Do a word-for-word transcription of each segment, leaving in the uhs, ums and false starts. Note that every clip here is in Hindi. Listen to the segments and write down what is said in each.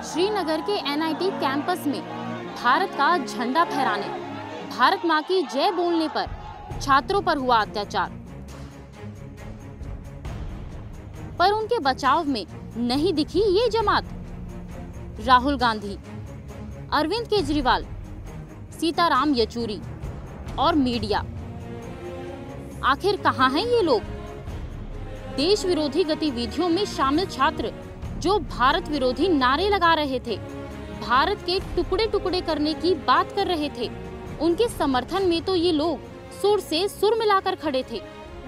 श्रीनगर के एन आई टी कैंपस में भारत का झंडा फहराने, भारत मां की जय बोलने पर छात्रों पर हुआ अत्याचार। पर उनके बचाव में नहीं दिखी ये जमात। राहुल गांधी, अरविंद केजरीवाल, सीताराम येचुरी और मीडिया, आखिर कहां हैं ये लोग? देश विरोधी गतिविधियों में शामिल छात्र जो भारत विरोधी नारे लगा रहे थे, भारत के टुकड़े टुकड़े करने की बात कर रहे थे, उनके समर्थन में तो ये लोग सुर से सुर मिलाकर खड़े थे।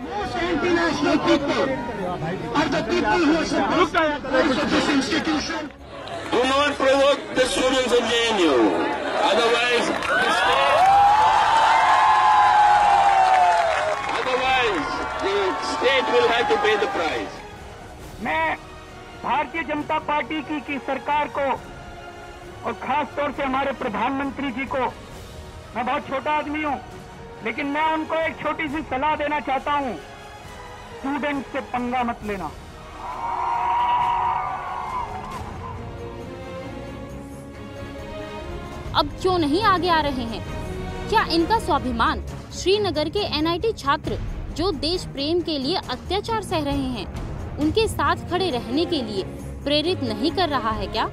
Do not provoke the students of J N U. Otherwise, otherwise the state will have to pay the price. मैं भारतीय जनता पार्टी की, की सरकार को और खास तौर से हमारे प्रधानमंत्री जी को, मैं बहुत छोटा आदमी हूं, लेकिन मैं उनको एक छोटी सी सलाह देना चाहता हूं। स्टूडेंट से पंगा मत लेना। अब क्यों नहीं आगे आ रहे हैं? क्या इनका स्वाभिमान श्रीनगर के एन आई टी छात्र जो देश प्रेम के लिए अत्याचार सह रहे हैं, उनके साथ खड़े रहने के लिए प्रेरित नहीं कर रहा है क्या?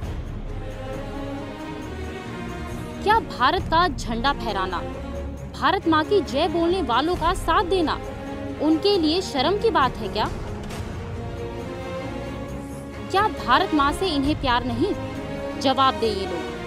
क्या भारत का झंडा फहराना, भारत मां की जय बोलने वालों का साथ देना उनके लिए शर्म की बात है क्या? क्या भारत मां से इन्हें प्यार नहीं? जवाब दे ये लोग।